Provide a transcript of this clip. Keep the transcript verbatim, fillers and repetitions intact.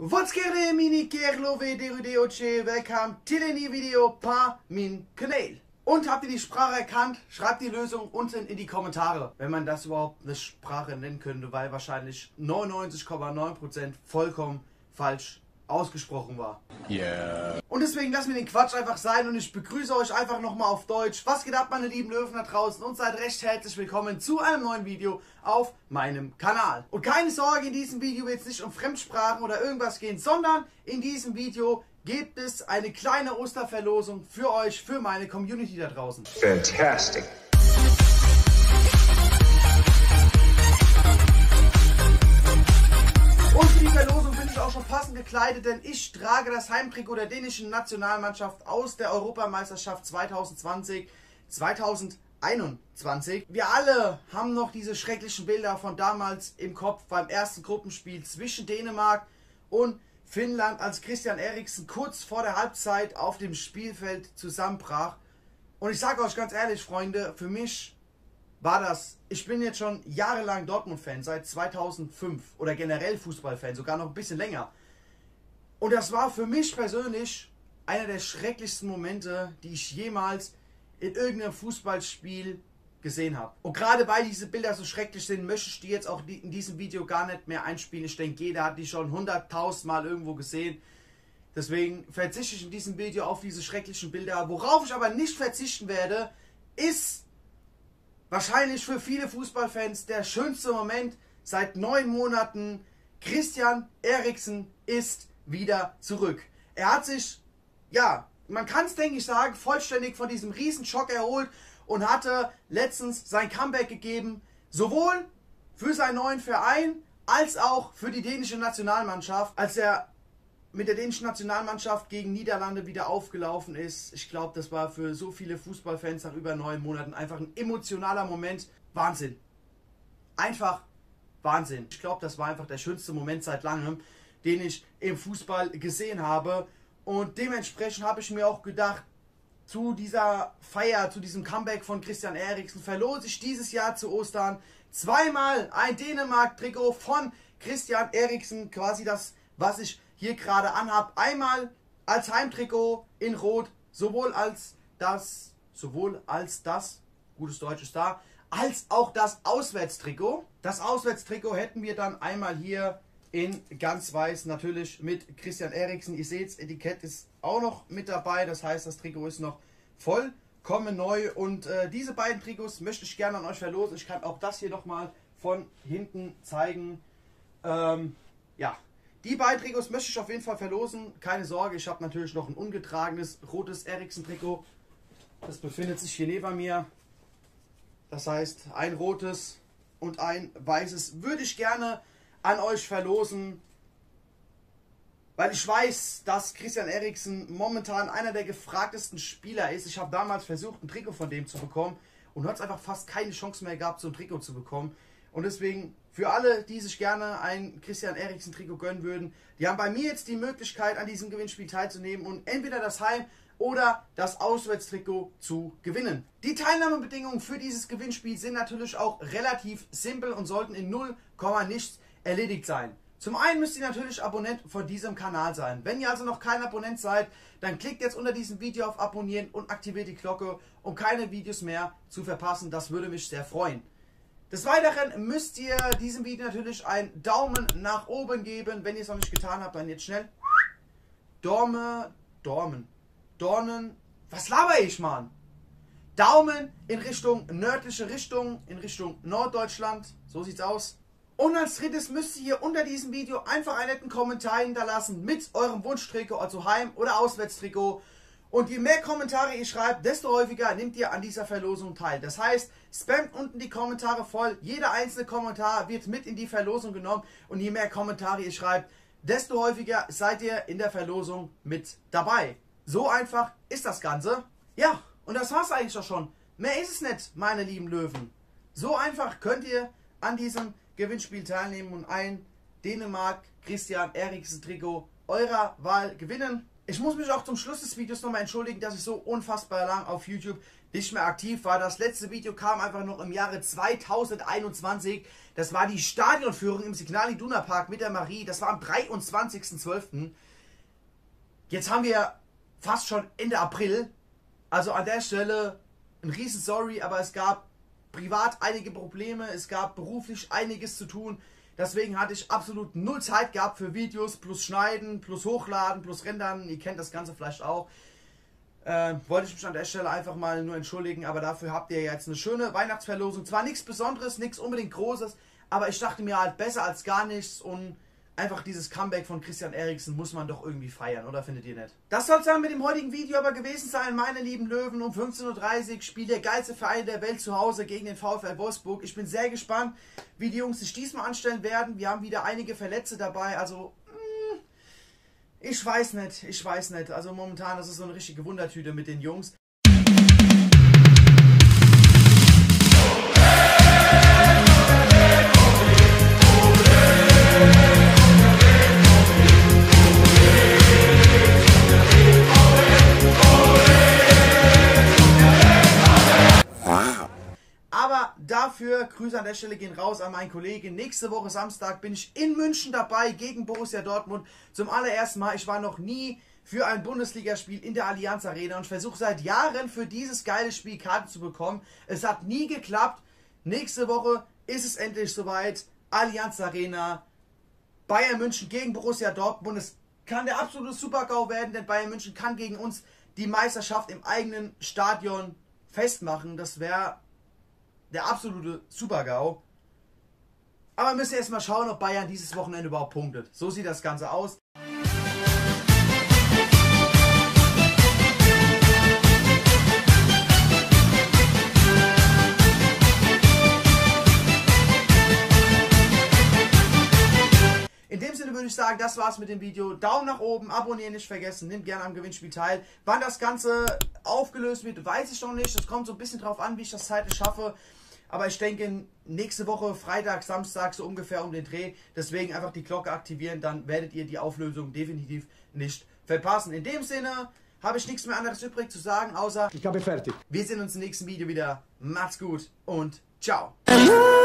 What's going mini kerlo video welcome till a new video pa min kanal. Und habt ihr die Sprache erkannt? Schreibt die Lösung unten in die Kommentare, wenn man das überhaupt eine Sprache nennen könnte, weil wahrscheinlich neunundneunzig Komma neun Prozent vollkommen falsch ausgesprochen war. Yeah. Und deswegen lasst mir den Quatsch einfach sein und ich begrüße euch einfach nochmal auf Deutsch. Was geht ab, meine lieben Löwen da draußen, und seid recht herzlich willkommen zu einem neuen Video auf meinem Kanal. Und keine Sorge, in diesem Video wird es nicht um Fremdsprachen oder irgendwas gehen, sondern in diesem Video gibt es eine kleine Osterverlosung für euch, für meine Community da draußen. Fantastic. Und für die Verlosung bin ich auch schon passend gekleidet, denn ich trage das Heimtrikot der dänischen Nationalmannschaft aus der Europameisterschaft zwanzig zwanzig zweitausendeinundzwanzig. Wir alle haben noch diese schrecklichen Bilder von damals im Kopf beim ersten Gruppenspiel zwischen Dänemark und Finnland, als Christian Eriksen kurz vor der Halbzeit auf dem Spielfeld zusammenbrach. Und ich sage euch ganz ehrlich, Freunde, für mich war das, ich bin jetzt schon jahrelang Dortmund-Fan, seit zweitausendfünf, oder generell Fußballfan, sogar noch ein bisschen länger. Und das war für mich persönlich einer der schrecklichsten Momente, die ich jemals in irgendeinem Fußballspiel gesehen habe. Und gerade weil diese Bilder so schrecklich sind, möchte ich die jetzt auch in diesem Video gar nicht mehr einspielen. Ich denke, jeder hat die schon hunderttausend Mal irgendwo gesehen. Deswegen verzichte ich in diesem Video auf diese schrecklichen Bilder. Worauf ich aber nicht verzichten werde, ist wahrscheinlich für viele Fußballfans der schönste Moment seit neun Monaten. Christian Eriksen ist wieder zurück. Er hat sich, ja, man kann es denke ich sagen, vollständig von diesem Riesenschock erholt und hatte letztens sein Comeback gegeben, sowohl für seinen neuen Verein als auch für die dänische Nationalmannschaft, als er mit der dänischen Nationalmannschaft gegen Niederlande wieder aufgelaufen ist. Ich glaube, das war für so viele Fußballfans nach über neun Monaten einfach ein emotionaler Moment. Wahnsinn. Einfach Wahnsinn. Ich glaube, das war einfach der schönste Moment seit langem, den ich im Fußball gesehen habe. Und dementsprechend habe ich mir auch gedacht, zu dieser Feier, zu diesem Comeback von Christian Eriksen verlose ich dieses Jahr zu Ostern zweimal ein Dänemark-Trikot von Christian Eriksen, quasi das, was ich hier gerade anhab. Einmal als Heimtrikot in Rot, sowohl als das, sowohl als das, gutes Deutsch ist da, als auch das Auswärtstrikot. Das Auswärtstrikot hätten wir dann einmal hier in ganz weiß, natürlich mit Christian Eriksen. Ihr seht, das Etikett ist auch noch mit dabei, das heißt, das Trikot ist noch vollkommen neu. Und äh, diese beiden Trikots möchte ich gerne an euch verlosen. Ich kann auch das hier nochmal von hinten zeigen. Ähm, ja, die beiden Trikots möchte ich auf jeden Fall verlosen. Keine Sorge, ich habe natürlich noch ein ungetragenes rotes Eriksen-Trikot. Das befindet sich hier neben mir. Das heißt, ein rotes und ein weißes würde ich gerne an euch verlosen, weil ich weiß, dass Christian Eriksen momentan einer der gefragtesten Spieler ist. Ich habe damals versucht, ein Trikot von dem zu bekommen und hat es einfach fast keine Chance mehr gehabt, so ein Trikot zu bekommen. Und deswegen, für alle, die sich gerne ein Christian Eriksen Trikot gönnen würden, die haben bei mir jetzt die Möglichkeit, an diesem Gewinnspiel teilzunehmen und entweder das Heim- oder das Auswärtstrikot zu gewinnen. Die Teilnahmebedingungen für dieses Gewinnspiel sind natürlich auch relativ simpel und sollten in null Komma nichts erledigt sein. Zum einen müsst ihr natürlich Abonnent von diesem Kanal sein. Wenn ihr also noch kein Abonnent seid, dann klickt jetzt unter diesem Video auf Abonnieren und aktiviert die Glocke, um keine Videos mehr zu verpassen. Das würde mich sehr freuen. Des Weiteren müsst ihr diesem Video natürlich einen Daumen nach oben geben. Wenn ihr es noch nicht getan habt, dann jetzt schnell Dorme, Dormen, Dornen, was laber ich, Mann? Daumen in Richtung nördliche Richtung, in Richtung Norddeutschland. So sieht's aus. Und als drittes müsst ihr hier unter diesem Video einfach einen netten Kommentar hinterlassen mit eurem Wunschtrikot, also Heim- oder Auswärtstrikot. Und je mehr Kommentare ihr schreibt, desto häufiger nehmt ihr an dieser Verlosung teil. Das heißt, spamt unten die Kommentare voll. Jeder einzelne Kommentar wird mit in die Verlosung genommen. Und je mehr Kommentare ihr schreibt, desto häufiger seid ihr in der Verlosung mit dabei. So einfach ist das Ganze. Ja, und das war's eigentlich auch schon. Mehr ist es nicht, meine lieben Löwen. So einfach könnt ihr an diesem Gewinnspiel teilnehmen und ein Dänemark Christian Eriksen Trikot eurer Wahl gewinnen. Ich muss mich auch zum Schluss des Videos nochmal entschuldigen, dass ich so unfassbar lang auf YouTube nicht mehr aktiv war. Das letzte Video kam einfach noch im Jahre zweitausendeinundzwanzig. Das war die Stadionführung im Signal Iduna Park mit der Marie. Das war am dreiundzwanzigsten zwölften Jetzt haben wir fast schon Ende April. Also an der Stelle ein riesen Sorry, aber es gab privat einige Probleme. Es gab beruflich einiges zu tun. Deswegen hatte ich absolut null Zeit gehabt für Videos, plus Schneiden, plus Hochladen, plus Rendern. Ihr kennt das Ganze vielleicht auch. Äh, wollte ich mich an der Stelle einfach mal nur entschuldigen, aber dafür habt ihr jetzt eine schöne Weihnachtsverlosung. Zwar nichts Besonderes, nichts unbedingt Großes, aber ich dachte mir halt besser als gar nichts und einfach dieses Comeback von Christian Eriksen muss man doch irgendwie feiern, oder findet ihr nicht? Das soll es dann mit dem heutigen Video aber gewesen sein, meine lieben Löwen. Um fünfzehn Uhr dreißig spielt der geilste Verein der Welt zu Hause gegen den VfL Wolfsburg. Ich bin sehr gespannt, wie die Jungs sich diesmal anstellen werden. Wir haben wieder einige Verletzte dabei, also mh, ich weiß nicht, ich weiß nicht. Also momentan ist es so eine richtige Wundertüte mit den Jungs. Aber dafür, Grüße an der Stelle gehen raus an meinen Kollegen. Nächste Woche Samstag bin ich in München dabei gegen Borussia Dortmund. Zum allerersten Mal. Ich war noch nie für ein Bundesligaspiel in der Allianz Arena und versuche seit Jahren für dieses geile Spiel Karten zu bekommen. Es hat nie geklappt. Nächste Woche ist es endlich soweit. Allianz Arena, Bayern München gegen Borussia Dortmund. Es kann der absolute Super-GAU werden, denn Bayern München kann gegen uns die Meisterschaft im eigenen Stadion festmachen. Das wäre der absolute Super-GAU. Aber wir müssen erst mal schauen, ob Bayern dieses Wochenende überhaupt punktet. So sieht das Ganze aus. In dem Sinne würde ich sagen, das war's mit dem Video. Daumen nach oben, abonnieren nicht vergessen, nehmt gerne am Gewinnspiel teil. Wann das Ganze aufgelöst wird, weiß ich noch nicht. Es kommt so ein bisschen drauf an, wie ich das zeitlich schaffe. Aber ich denke, nächste Woche, Freitag, Samstag, so ungefähr um den Dreh. Deswegen einfach die Glocke aktivieren, dann werdet ihr die Auflösung definitiv nicht verpassen. In dem Sinne habe ich nichts mehr anderes übrig zu sagen, außer ich habe fertig. Wir sehen uns im nächsten Video wieder. Macht's gut und ciao.